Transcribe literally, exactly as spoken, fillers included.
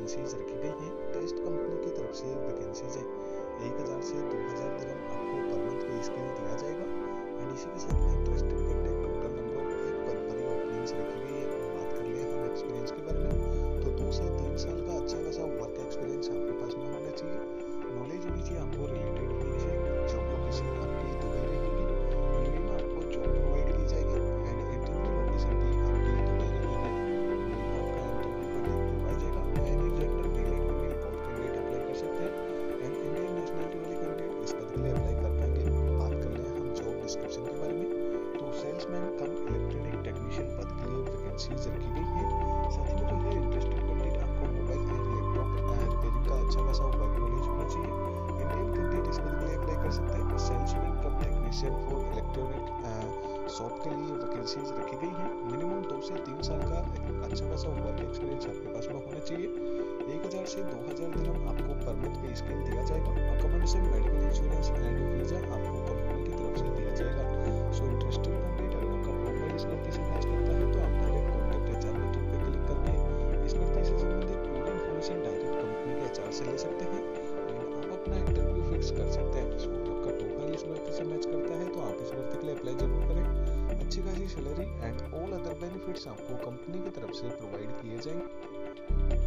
Vacancies रखी गई हैं। टेस्ट कंपनी की तरफ से वैकेंसीज है। एक हज़ार से दो हज़ार दिरहम आपको पर मंथ पे स्किल दिया जाएगा। एंड इसी के साथ में interested candidate total number of एक पद पर ओपनिंग्स रखी गई है। बात कर ले हम एक्सपीरियंस के बारे में, तो दो से तीन साल का अच्छा खासा वर्क एक्सपीरियंस आपके पास में होना चाहिए। नॉलेज होनी चाहिए आपको रिलेटेड फील्ड से। जॉब लोकेशन आपकी दुबई रहेगी। यूएई में आपको जॉब प्रोवाइड की जाएगी एंड इंटरव्यू लोकेशन भी आपकी दुबई रहेगी। यूएई में आपका इंटरव्यू को करवाया जाएगा। Any gender male and female both candidate apply कर सकते हैं एंड इंडियन नेशनलिटी वाले कैंडिडेट इस पद के लिए अप्लाई कर पाएंगे। बात कर ले हम जॉब डिस्क्रिप्शन के बारे में, तो सेल्समैन कम इलेक्ट्रॉनिक टेक्नीशियन पद के लिए वैकेंसीज रखी गई है। साथ ही में जो है इंटरेस्टेड कैंडिडेट आपको मोबाइल एंड लैपटॉप रिपेयरिंग का अच्छा खासा वर्क नॉलेज होना चाहिए। इंडियन कैंडिडेट इस पद के लिए अप्लाई कर सकते हैं। Salesman cum technician for electronic shop के लिए वैकेंसीज रखी गई है। मिनिमम दो से तीन साल का अच्छा खासा वर्क एक्सपीरियंस आपके पास में होना चाहिए। एक हज़ार से दो हज़ार दिरहम आपको पर मंथ पे स्किल दिया जाएगा। Accommodation, medical insurance and visa आपको कंपनी की तरफ से दिया जाएगा। सो इंटरेस्टेड कैंडिडेट अगर आपका प्रोफाइल इस भर्ती से मैच करता है तो आप डायरेक्ट कॉन्टैक्ट एचआर बटन पे क्लिक करके इस भर्ती से संबंधित पूरी इन्फॉर्मेशन डायरेक्ट कंपनी के एचआर से ले सकते हैं एंड आप अपना इंटरव्यू फिक्स कर सकते हैं। सो आपका प्रोफाइल इस भर्ती से मैच करता है तो आप इस भर्ती के लिए अप्लाई जरूर करें। अच्छी खासी salary and all other benefits आपको कंपनी की तरफ से प्रोवाइड किए जाएंगे।